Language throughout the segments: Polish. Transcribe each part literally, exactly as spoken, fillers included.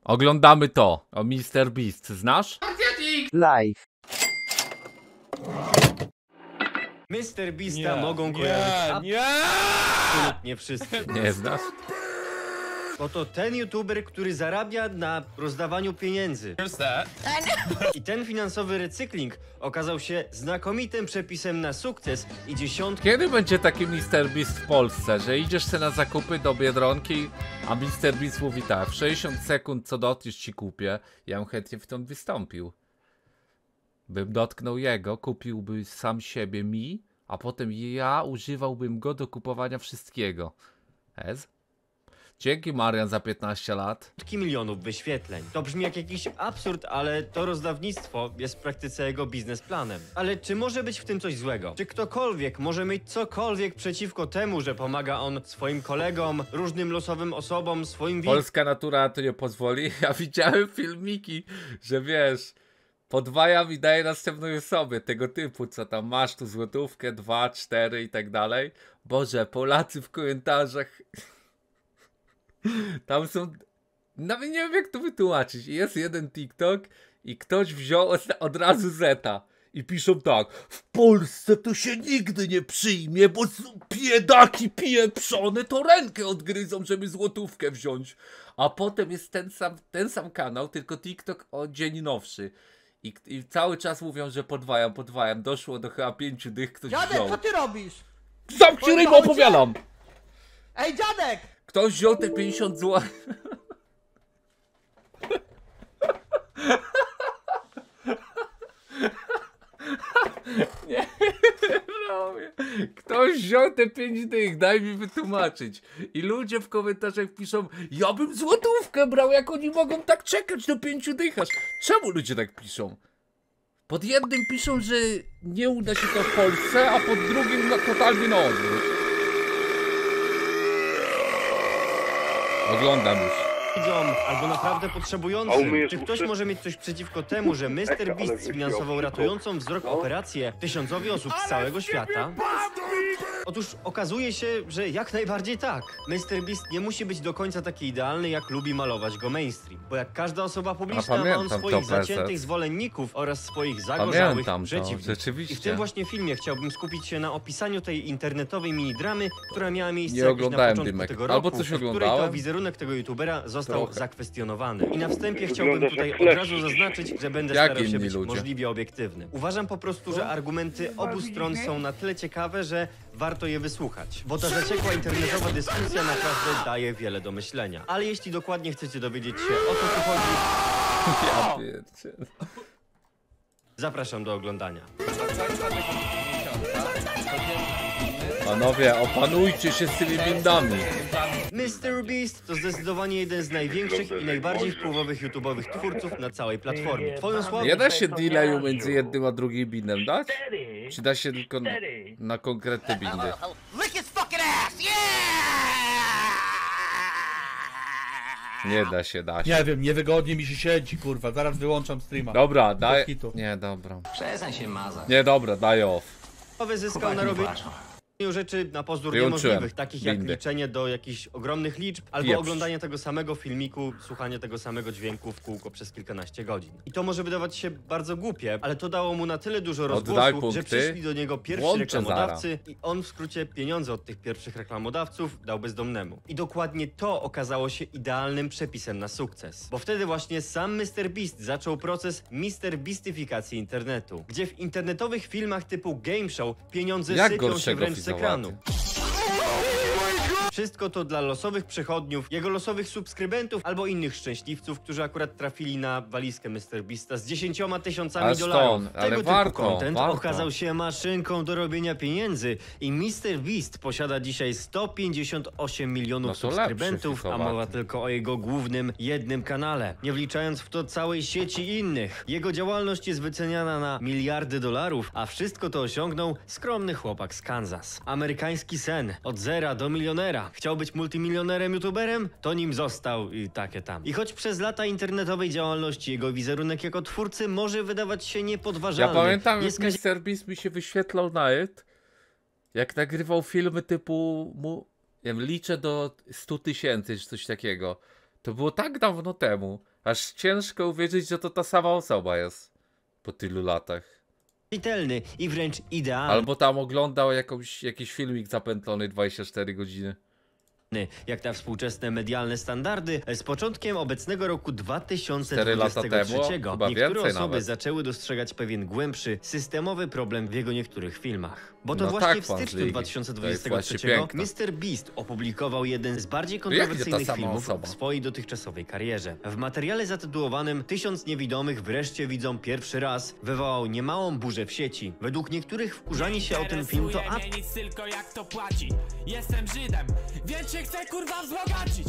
Oglądamy to. O mister Beast. Znasz? Live. mister Beasta Nie, mogą nie, kojarzyć nie! absolutnie wszyscy. Nie znasz? Bo to ten youtuber, który zarabia na rozdawaniu pieniędzy. Here's that. I ten finansowy recykling okazał się znakomitym przepisem na sukces i dziesiątki Kiedy będzie taki mister Beast w Polsce, że idziesz sobie na zakupy do Biedronki, a mister Beast mówi tak, w sześćdziesiąt sekund co dotkniesz ci kupię, ja bym chętnie w tym wystąpił. Bym dotknął jego, kupiłby sam siebie mi, a potem ja używałbym go do kupowania wszystkiego. Ez? Dzięki Marian za piętnaście lat. milionów wyświetleń. To brzmi jak jakiś absurd, ale to rozdawnictwo jest w praktyce jego biznesplanem. Ale czy może być w tym coś złego? Czy ktokolwiek może mieć cokolwiek przeciwko temu, że pomaga on swoim kolegom, różnym losowym osobom, swoim widzom? Polska natura to nie pozwoli. Ja widziałem filmiki, że wiesz, podwajam i daję następnej osobie tego typu, co tam masz tu złotówkę, dwa, cztery i tak dalej. Boże, Polacy w komentarzach... Tam są... Nawet nie wiem jak to wytłumaczyć. Jest jeden TikTok i ktoś wziął od, od razu Zeta. I piszą tak: w Polsce to się nigdy nie przyjmie, bo biedaki pieprzone to rękę odgryzą, żeby złotówkę wziąć. A potem jest ten sam, ten sam kanał, tylko TikTok o dzień nowszy. I, I cały czas mówią, że podwajam, podwajam. Doszło do chyba pięciu dych, ktoś Dziadek, wziął. co ty robisz? Zamknij ryj, bo opowiadam! Ej, dziadek! Ktoś wziął te pięćdziesiąt złotych. Nie robię. Ktoś wziął te pięć dych, daj mi wytłumaczyć. I ludzie w komentarzach piszą: ja bym złotówkę brał, jak oni mogą tak czekać do pięciu dychasz. Czemu ludzie tak piszą? Pod jednym piszą, że nie uda się to w Polsce, a pod drugim no, totalnie na odwrót. Oglądam już. widzom albo naprawdę potrzebującym. Czy ktoś może mieć coś przeciwko temu, że mister Beast sfinansował ratującą wzrok operację tysiącowi osób z całego świata? Otóż okazuje się, że jak najbardziej tak. mister Beast nie musi być do końca taki idealny, jak lubi malować go mainstream. Bo jak każda osoba publiczna ma on swoich zaciętych zwolenników oraz swoich zagorzałych przeciwników. Rzeczywiście. I w tym właśnie filmie chciałbym skupić się na opisaniu tej internetowej mini-dramy, która miała miejsce Nie jakoś na oglądałem początku Dymek. tego Albo roku, coś w której oglądałem. to wizerunek tego youtubera został Trochę. zakwestionowany. I na wstępie chciałbym Wyglądasz tutaj jak od Flash. razu zaznaczyć, że będę Jak starał się inni być ludzie. możliwie obiektywny. Uważam po prostu, że argumenty obu stron są na tyle ciekawe, że warto je wysłuchać. Bo ta zaciekła internetowa dyskusja naprawdę daje wiele do myślenia. Ale jeśli dokładnie chcecie dowiedzieć się, o co tu chodzi, Ja pierdzielę. zapraszam do oglądania. Panowie, opanujcie się z tymi bindami. mister Beast to zdecydowanie jeden z największych i najbardziej wpływowych YouTube'owych twórców na całej platformie. Twoją sławę Nie da się delayu między jednym a drugim bindem dać? Czy da się tylko na, na konkretne bindy? Nie da się, da się. Nie wiem, niewygodnie mi się siedzi, kurwa, zaraz wyłączam streama. Dobra, daj... Bez kitu. Nie, dobra. Przestań się mazać. Nie, dobra, daj off. zyskał Chłopaki na nie robieniu płaczą. rzeczy na pozór Wyłączyłem niemożliwych, takich jak bindy. liczenie do jakichś ogromnych liczb, albo Pieprz. oglądanie tego samego filmiku, słuchanie tego samego dźwięku w kółko przez kilkanaście godzin. I to może wydawać się bardzo głupie, ale to dało mu na tyle dużo Oddaj rozgłosu, punkty. że przyszli do niego pierwsi Włączę reklamodawcy i on w skrócie pieniądze od tych pierwszych reklamodawców dał bezdomnemu. I dokładnie to okazało się idealnym przepisem na sukces. Bo wtedy właśnie sam mister Beast zaczął proces mister Beastyfikacji internetu, gdzie w internetowych filmach typu game show pieniądze Jak sypią się gorszego wręcz z fizowaty? ekranu. Wszystko to dla losowych przechodniów, jego losowych subskrybentów albo innych szczęśliwców, którzy akurat trafili na walizkę mister Beasta z dziesięcioma tysiącami Ale dolarów. Stone, ale Tego warto, typu content warto. okazał się maszynką do robienia pieniędzy i mister Beast posiada dzisiaj sto pięćdziesiąt osiem milionów No to lepszy subskrybentów, a fizowaty. mowa tylko o jego głównym, jednym kanale. Nie wliczając w to całej sieci innych. Jego działalność jest wyceniana na miliardy dolarów, a wszystko to osiągnął skromny chłopak z Kansas. Amerykański sen. Od zera do milionera. Chciał być multimilionerem, youtuberem? To nim został i takie tam. I choć przez lata internetowej działalności jego wizerunek jako twórcy może wydawać się Ja niepodważalny, pamiętam, nie jak mister Beast mi się wyświetlał nawet, jak nagrywał filmy typu, mu, nie wiem, liczę do stu tysięcy czy coś takiego. To było tak dawno temu, Aż ciężko uwierzyć, że to ta sama osoba jest po tylu latach. Czytelny i wręcz idealny. Albo tam oglądał jakąś, jakiś filmik zapętlony dwadzieścia cztery godziny. Jak na współczesne medialne standardy, z początkiem obecnego roku dwa tysiące dwudziestego cztery lata temu, trzeciego chyba niektóre więcej osoby nawet. zaczęły dostrzegać pewien głębszy, systemowy problem w jego niektórych filmach. Bo to No właśnie tak, w pan styczniu Zligi. dwa tysiące To dwudziestego trzeciego jest właśnie mister Beast opublikował jeden z bardziej jak to ta kontrowersyjnych sama filmów osoba? w swojej dotychczasowej karierze. W materiale zatytułowanym Tysiąc niewidomych wreszcie widzą pierwszy raz wywołał niemałą burzę w sieci. Według niektórych wkurzanie się o ten film to Interesuje mnie nic, tylko jak to płaci. Jestem Żydem, więc się chcę kurwa wzbogacić.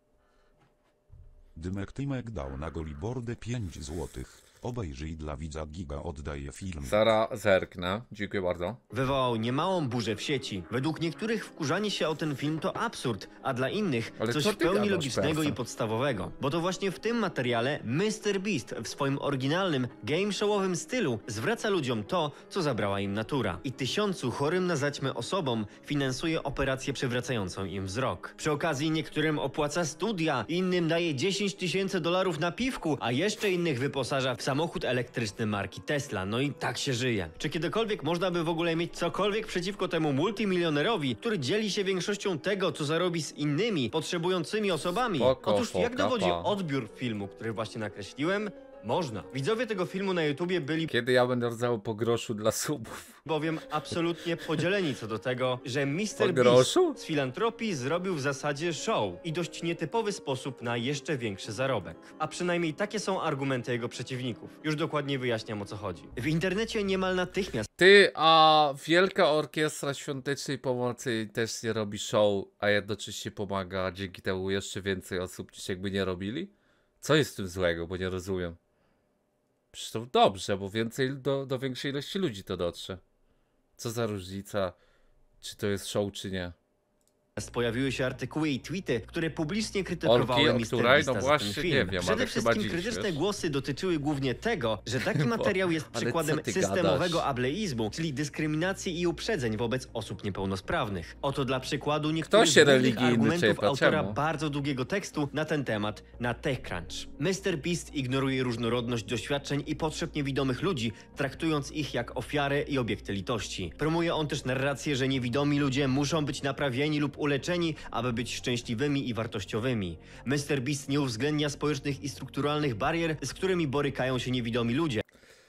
Dymek Tymek dał na Golibordę pięć złotych. Obejrzyj dla widza, giga oddaje film. Sara zerknę. Dziękuję bardzo. wywołał niemałą burzę w sieci. Według niektórych wkurzanie się o ten film to absurd, a dla innych Ale coś co w ty pełni gadasz, logicznego Persa? i podstawowego. Bo to właśnie w tym materiale mister Beast w swoim oryginalnym, game showowym stylu zwraca ludziom to, co zabrała im natura. I tysiącu chorym na zaćmę osobom finansuje operację przywracającą im wzrok. Przy okazji niektórym opłaca studia, innym daje dziesięć tysięcy dolarów na piwku, a jeszcze innych wyposaża w samochód elektryczny marki Tesla. No i tak się żyje. Czy kiedykolwiek można by w ogóle mieć cokolwiek przeciwko temu multimilionerowi, który dzieli się większością tego, co zarobi z innymi, potrzebującymi osobami? Poko, Otóż jak poka, dowodzi pa. odbiór filmu, który właśnie nakreśliłem, można. Widzowie tego filmu na YouTubie byli Kiedy ja będę rozdał po groszu dla subów? bowiem absolutnie podzieleni co do tego, że mister Po Beast groszu? z filantropii zrobił w zasadzie show i dość nietypowy sposób na jeszcze większy zarobek. A przynajmniej takie są argumenty jego przeciwników. Już dokładnie wyjaśniam, o co chodzi. W internecie niemal natychmiast Ty, a Wielka Orkiestra Świątecznej Pomocy też nie robi show, a jednocześnie pomaga dzięki temu jeszcze więcej osób niż jakby nie robili? Co jest w tym złego, bo nie rozumiem. Przecież to dobrze, bo więcej do, do większej ilości ludzi to dotrze. Co za różnica, czy to jest show, czy nie. pojawiły się artykuły i tweety, które publicznie krytykowały Orki, o mister której? Beasta No za właśnie, ten film. nie wiem, Przede ale chyba wszystkim dziś, krytyczne wiesz? głosy dotyczyły głównie tego, że taki Bo- materiał jest ale przykładem co ty systemowego gadasz? ableizmu, czyli dyskryminacji i uprzedzeń wobec osób niepełnosprawnych. Oto dla przykładu Kto niektórych się z głównych religijny argumentów czepa? autora Czemu? bardzo długiego tekstu na ten temat na TechCrunch. mister Beast ignoruje różnorodność doświadczeń i potrzeb niewidomych ludzi, traktując ich jak ofiary i obiekty litości. Promuje on też narrację, że niewidomi ludzie muszą być naprawieni lub uleczeni, aby być szczęśliwymi i wartościowymi. mister Beast nie uwzględnia społecznych i strukturalnych barier, z którymi borykają się niewidomi ludzie.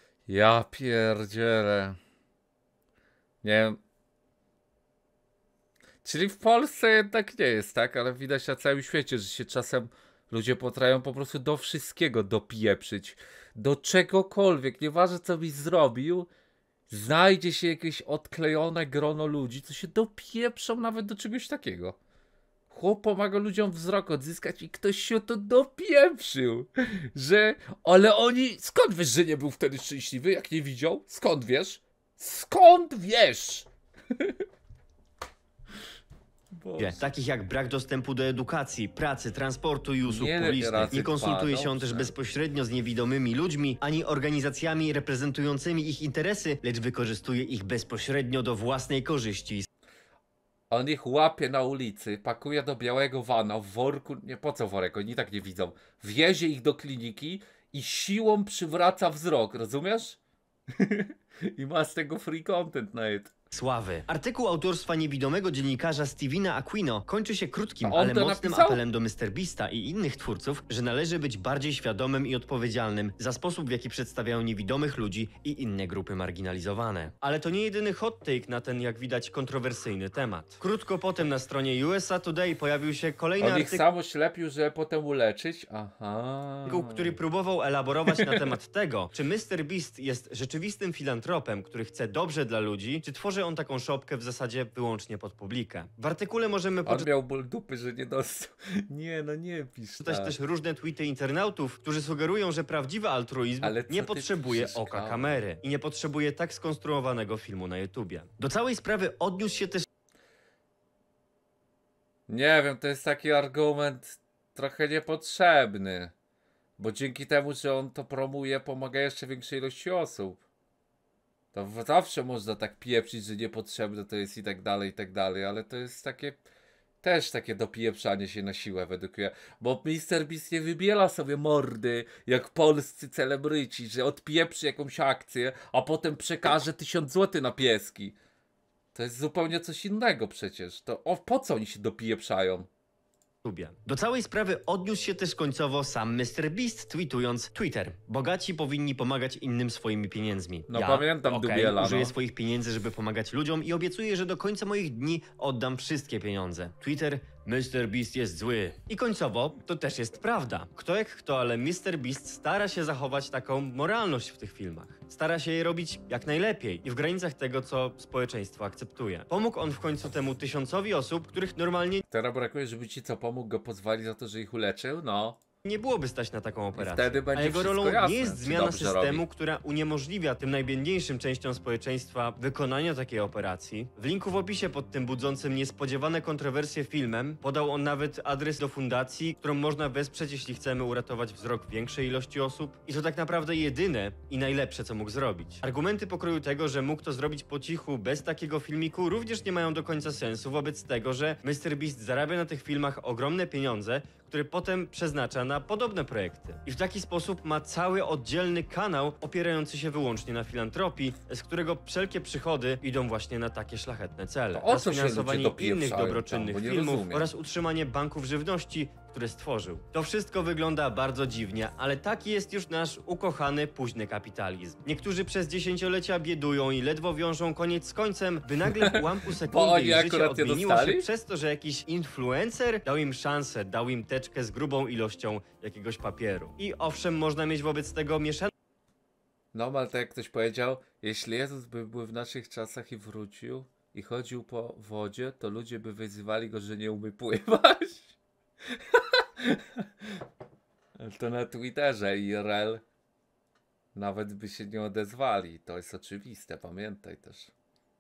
Ja pierdzielę. Nie wiem. Czyli w Polsce jednak nie jest tak, ale widać na całym świecie, że się czasem ludzie potrafią po prostu do wszystkiego dopieprzyć. Do czegokolwiek, nieważne co byś zrobił, znajdzie się jakieś odklejone grono ludzi, co się dopieprzą nawet do czegoś takiego. Chłop pomaga ludziom wzrok odzyskać i ktoś się o to dopieprzył, że... Ale oni... Skąd wiesz, że nie był wtedy szczęśliwy, jak nie widział? Skąd wiesz? Skąd wiesz? Boże. Takich jak brak dostępu do edukacji, pracy, transportu i usług Nie, publicznych. razy Nie konsultuje dwa, się on też dobrze. bezpośrednio z niewidomymi ludźmi, ani organizacjami reprezentującymi ich interesy, lecz wykorzystuje ich bezpośrednio do własnej korzyści. On ich łapie na ulicy, pakuje do białego vana w worku, nie po co worek, oni i tak nie widzą. Wiezie ich do kliniki i siłą przywraca wzrok, rozumiesz? I ma z tego free content nawet. Sławy. Artykuł autorstwa niewidomego dziennikarza Stevena Aquino kończy się krótkim, A on ale to mocnym napisał? apelem do mister Beasta i innych twórców, że należy być bardziej świadomym i odpowiedzialnym za sposób, w jaki przedstawiają niewidomych ludzi i inne grupy marginalizowane. Ale to nie jedyny hot take na ten, jak widać, kontrowersyjny temat. Krótko potem na stronie U S A Today pojawił się kolejny On ich artykuł, sam oślepił, żeby potem uleczyć? Aha. który próbował elaborować na temat tego, czy mister Beast jest rzeczywistym filantropem, który chce dobrze dla ludzi, czy tworzy on taką szopkę w zasadzie wyłącznie pod publikę. W artykule możemy On poczytać miał ból dupy, że nie dostał. Nie, no nie pisz Czytać tak. też różne tweety internautów, którzy sugerują, że prawdziwy altruizm Ale co nie ty potrzebuje piszesz, oka kawał? kamery i nie potrzebuje tak skonstruowanego filmu na YouTubie. Do całej sprawy odniósł się też Nie wiem, to jest taki argument trochę niepotrzebny. Bo dzięki temu, że on to promuje, pomaga jeszcze większej ilości osób. To w- zawsze można tak pieprzyć, że niepotrzebne to jest i tak dalej, i tak dalej, ale to jest takie Też takie dopieprzanie się na siłę według mnie, bo MrBeast nie wybiela sobie mordy jak polscy celebryci, że odpieprzy jakąś akcję, a potem przekaże tysiąc złotych na pieski. To jest zupełnie coś innego przecież. To o, po co oni się dopieprzają? Do całej sprawy odniósł się też końcowo sam MrBeast, tweetując: Twitter. Bogaci powinni pomagać innym swoimi pieniędzmi. No ja, pamiętam okay, Dubiela, użyję no. swoich pieniędzy, żeby pomagać ludziom i obiecuję, że do końca moich dni oddam wszystkie pieniądze. Twitter. MrBeast jest zły. I końcowo to też jest prawda. Kto jak kto, ale MrBeast stara się zachować taką moralność w tych filmach. Stara się je robić jak najlepiej i w granicach tego, co społeczeństwo akceptuje. Pomógł on w końcu temu tysiącowi osób, których normalnie Teraz brakuje, żeby ci co pomógł go pozwali za to, że ich uleczył, no. nie byłoby stać na taką operację. wtedy będzie A jego wszystko rolą jasne, nie jest czy zmiana dobrze systemu, robi. która uniemożliwia tym najbiedniejszym częściom społeczeństwa wykonanie takiej operacji. W linku w opisie pod tym budzącym niespodziewane kontrowersje filmem podał on nawet adres do fundacji, którą można wesprzeć, jeśli chcemy uratować wzrok większej ilości osób. I to tak naprawdę jedyne i najlepsze, co mógł zrobić. Argumenty pokroju tego, że mógł to zrobić po cichu, bez takiego filmiku, również nie mają do końca sensu wobec tego, że MrBeast zarabia na tych filmach ogromne pieniądze, które potem przeznacza na podobne projekty. I w taki sposób ma cały oddzielny kanał opierający się wyłącznie na filantropii, z którego wszelkie przychody idą właśnie na takie szlachetne cele. To o Na co się sfinansowanie ludzie innych dopieprzają dobroczynnych tam, bo nie filmów rozumiem. oraz utrzymanie banków żywności, które stworzył. To wszystko wygląda bardzo dziwnie, ale taki jest już nasz ukochany późny kapitalizm. Niektórzy przez dziesięciolecia biedują i ledwo wiążą koniec z końcem, by nagle w ułamku Bo sekundy oni ich życie akurat nie odmieniło się dostali? przez to, że jakiś influencer dał im szansę, dał im teczkę z grubą ilością jakiegoś papieru. I owszem, można mieć wobec tego mieszane No, ale tak jak ktoś powiedział, jeśli Jezus by był w naszych czasach i wrócił i chodził po wodzie, to ludzie by wyzywali go, że nie umie pływać. To na Twitterze I R L nawet by się nie odezwali. To jest oczywiste, pamiętaj też.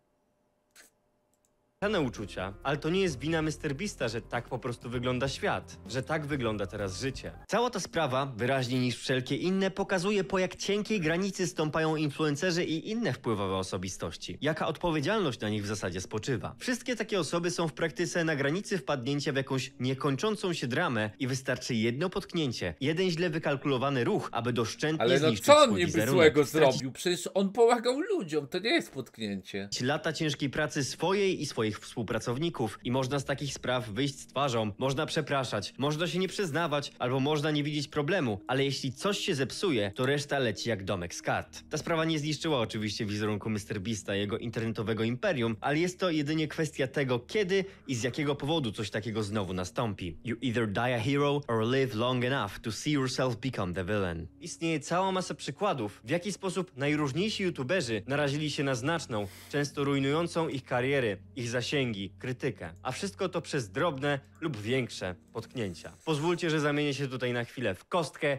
uczucia, ale to nie jest wina MrBeasta, że tak po prostu wygląda świat, że tak wygląda teraz życie. Cała ta sprawa, wyraźniej niż wszelkie inne, pokazuje, po jak cienkiej granicy stąpają influencerzy i inne wpływowe osobistości. Jaka odpowiedzialność na nich w zasadzie spoczywa. Wszystkie takie osoby są w praktyce na granicy wpadnięcia w jakąś niekończącą się dramę i wystarczy jedno potknięcie, jeden źle wykalkulowany ruch, aby doszczętnie Ale no zniszczyć co on swój niby wizerunek, złego stracić zrobił? Przecież on pomagał ludziom, to nie jest potknięcie. lata ciężkiej pracy swojej i swoich współpracowników i można z takich spraw wyjść z twarzą, można przepraszać, można się nie przyznawać, albo można nie widzieć problemu, ale jeśli coś się zepsuje, to reszta leci jak domek z kart. Ta sprawa nie zniszczyła oczywiście wizerunku MrBeasta i jego internetowego imperium, ale jest to jedynie kwestia tego, kiedy i z jakiego powodu coś takiego znowu nastąpi. You either die a hero or live long enough to see yourself become the villain. Istnieje cała masa przykładów, w jaki sposób najróżniejsi youtuberzy narazili się na znaczną, często rujnującą ich kariery, ich zasięgi, krytykę. A wszystko to przez drobne lub większe potknięcia. Pozwólcie, że zamienię się tutaj na chwilę w kostkę.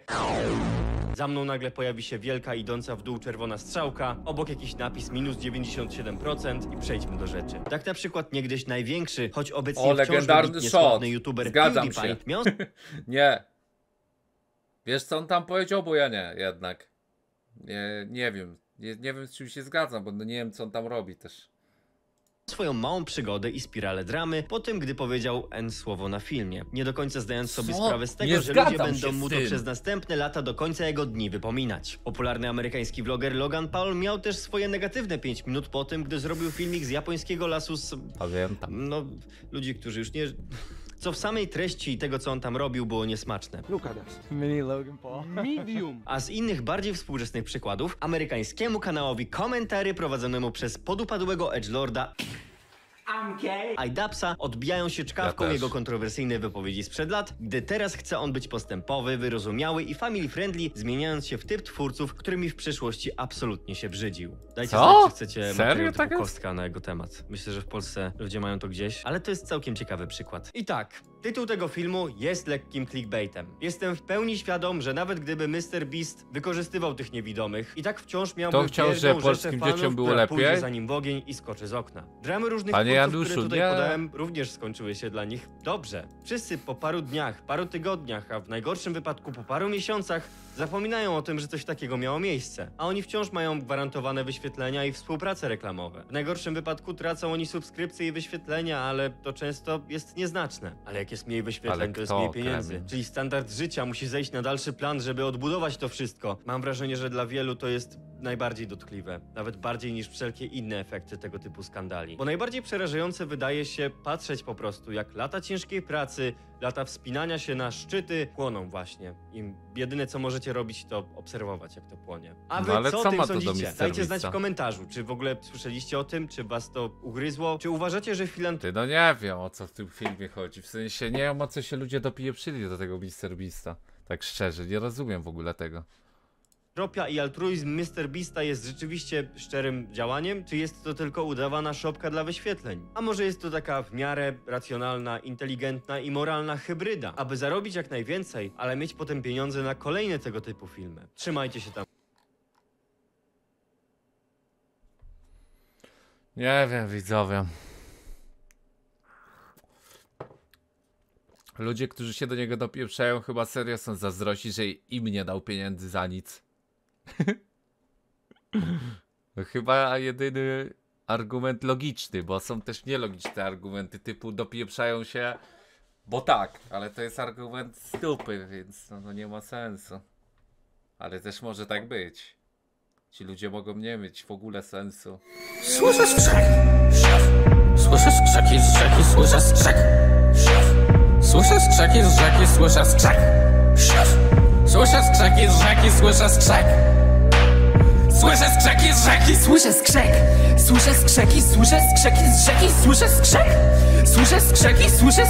Za mną nagle pojawi się wielka, idąca w dół czerwona strzałka, obok jakiś napis minus dziewięćdziesiąt siedem procent i przejdźmy do rzeczy. Tak na przykład niegdyś największy, choć obecnie O, wciąż legendarny wybitnie shot. sławny youtuber Zgadzam PewDiePie się. miał Nie. Wiesz co on tam powiedział, bo ja nie, jednak. Nie, nie wiem. Nie, nie wiem, z czym się zgadzam, bo no nie wiem, co on tam robi też. swoją małą przygodę i spiralę dramy po tym, gdy powiedział N słowo na filmie, nie do końca zdając sobie Co? sprawę z tego, Nie że ludzie zgadzam będą się mu z to tym. przez następne lata do końca jego dni wypominać. Popularny amerykański vloger Logan Paul miał też swoje negatywne pięć minut po tym, gdy zrobił filmik z japońskiego lasu z... Pamiętam. no, ludzi, którzy już nie... co w samej treści tego, co on tam robił, było niesmaczne. Mini Logan Paul. Medium. A z innych, bardziej współczesnych przykładów, amerykańskiemu kanałowi Komentary prowadzonemu przez podupadłego edgelorda iDubbbza odbijają się czkawką Ja też. jego kontrowersyjne wypowiedzi sprzed lat, gdy teraz chce on być postępowy, wyrozumiały i family friendly, zmieniając się w typ twórców, którymi w przeszłości absolutnie się brzydził. Dajcie Co? znać, czy chcecie Serio materiał tak typu jest? kostka na jego temat. Myślę, że w Polsce ludzie mają to gdzieś, ale to jest całkiem ciekawy przykład. I tak, Tytuł tego filmu jest lekkim clickbaitem. Jestem w pełni świadom, że nawet gdyby mister Beast wykorzystywał tych niewidomych, i tak wciąż miałby To chciał, że polskim fanów, dzieciom było która lepiej? pójdzie za nim w ogień i skoczy z okna. Dramy różnych Panie twórców, Januszu, które tutaj nie. podałem, również skończyły się dla nich dobrze. Wszyscy po paru dniach, paru tygodniach, a w najgorszym wypadku po paru miesiącach zapominają o tym, że coś takiego miało miejsce. A oni wciąż mają gwarantowane wyświetlenia i współprace reklamowe. W najgorszym wypadku tracą oni subskrypcje i wyświetlenia, ale to często jest nieznaczne. Ale jak jest mniej wyświetleń, Ale to jest kto, mniej pieniędzy. Kevin? Czyli standard życia musi zejść na dalszy plan, żeby odbudować to wszystko. Mam wrażenie, że dla wielu to jest najbardziej dotkliwe. Nawet bardziej niż wszelkie inne efekty tego typu skandali. Bo najbardziej przerażające wydaje się patrzeć po prostu, jak lata ciężkiej pracy, lata wspinania się na szczyty płoną właśnie. I jedyne co możecie robić, to obserwować, jak to płonie. A wy No ale co o co tym ma to do sądzicie? mister Dajcie znać Beasta? w komentarzu, czy w ogóle słyszeliście o tym, czy was to ugryzło, czy uważacie, że filantropia Ty, no nie wiem, o co w tym filmie chodzi. W sensie nie wiem, o co się ludzie dopieprzyli do tego mister Beasta. Tak szczerze, nie rozumiem w ogóle tego. Tropia i altruizm mister Beasta jest rzeczywiście szczerym działaniem, czy jest to tylko udawana szopka dla wyświetleń? A może jest to taka w miarę racjonalna, inteligentna i moralna hybryda, aby zarobić jak najwięcej, ale mieć potem pieniądze na kolejne tego typu filmy. Trzymajcie się tam. Nie wiem, widzowie. Ludzie, którzy się do niego dopieprzają, chyba serio są zazdrości, że im nie dał pieniędzy za nic. No chyba jedyny argument logiczny, bo są też nielogiczne argumenty typu dopieprzają się, bo tak, ale to jest argument stupy, więc no, no nie ma sensu. Ale też może tak być. Ci ludzie mogą nie mieć w ogóle sensu. Słyszę skrzek, słyszę skrzeki z rzeki, słyszę skrzek. Słyszę skrzeki z rzeki, słyszę skrzek. Słyszę skrzeki z rzeki, słyszę skrzek. Słyszę skrzeki z rzeki, słyszę skrzek. Słyszę skrzeki, słyszę skrzeki z rzeki, słyszę skrzek. Słyszę skrzeki, słyszę